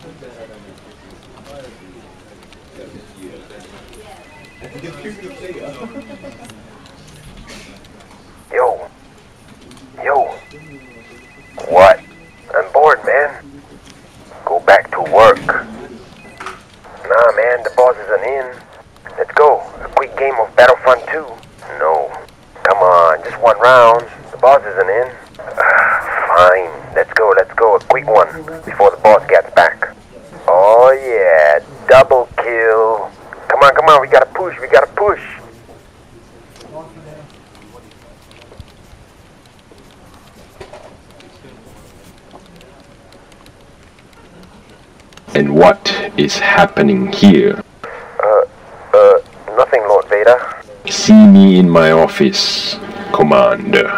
Yo. Yo. What? I'm bored, man. Go back to work. Nah, man, the boss isn't in. Let's go. A quick game of Battlefront 2. No. Come on, just one round. The boss isn't in. Fine. Let's go. A quick one before the boss gets back. Oh, yeah. Double kill. Come on. We gotta push. And what is happening here? Nothing, Lord Vader. See me in my office, Commander.